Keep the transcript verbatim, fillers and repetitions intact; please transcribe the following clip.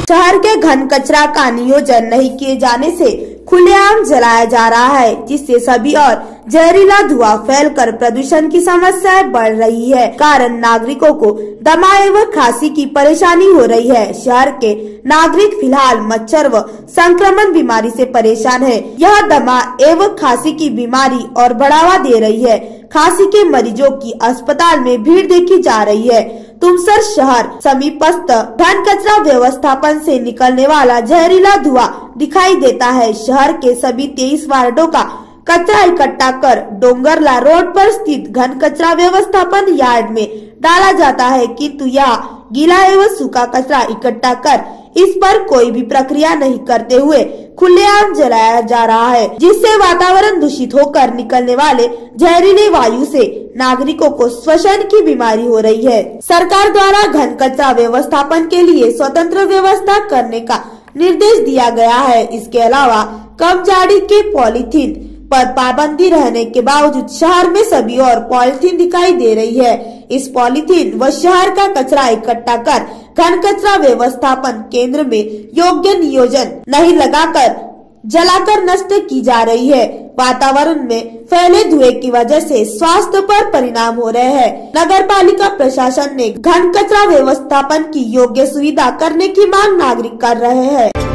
शहर के घन कचरा का नियोजन नहीं किए जाने से खुलेआम जलाया जा रहा है, जिससे सभी और जहरीला धुआं फैलकर प्रदूषण की समस्याएं बढ़ रही है। कारण नागरिकों को दमा एवं खांसी की परेशानी हो रही है। शहर के नागरिक फिलहाल मच्छर व संक्रमण बीमारी से परेशान है। यह दमा एवं खांसी की बीमारी और बढ़ावा दे रही है। खांसी के मरीजों की अस्पताल में भीड़ देखी जा रही है। तुमसर शहर समीपस्थ घन कचरा व्यवस्थापन से निकलने वाला जहरीला धुआं दिखाई देता है। शहर के सभी तेईस वार्डों का कचरा इकट्ठा कर डोंगरला रोड पर स्थित घन कचरा व्यवस्थापन यार्ड में डाला जाता है, किंतु यहाँ गीला एवं सूखा कचरा इकट्ठा कर इस पर कोई भी प्रक्रिया नहीं करते हुए खुलेआम जलाया जा रहा है, जिससे वातावरण दूषित होकर निकलने वाले जहरीले वायु से नागरिकों को श्वसन की बीमारी हो रही है। सरकार द्वारा घन कचरा व्यवस्थापन के लिए स्वतंत्र व्यवस्था करने का निर्देश दिया गया है। इसके अलावा कम जाड़ी के पॉलीथीन पर पाबंदी रहने के बावजूद शहर में सभी और पॉलीथीन दिखाई दे रही है। इस पॉलीथीन व शहर का कचरा इकट्ठा कर घन कचरा व्यवस्थापन केंद्र में योग्य नियोजन नहीं लगाकर जलाकर नष्ट की जा रही है। वातावरण में फैले धुएं की वजह से स्वास्थ्य पर परिणाम हो रहे हैं। नगर पालिका प्रशासन ने घन कचरा व्यवस्थापन की योग्य सुविधा करने की मांग नागरिक कर रहे हैं।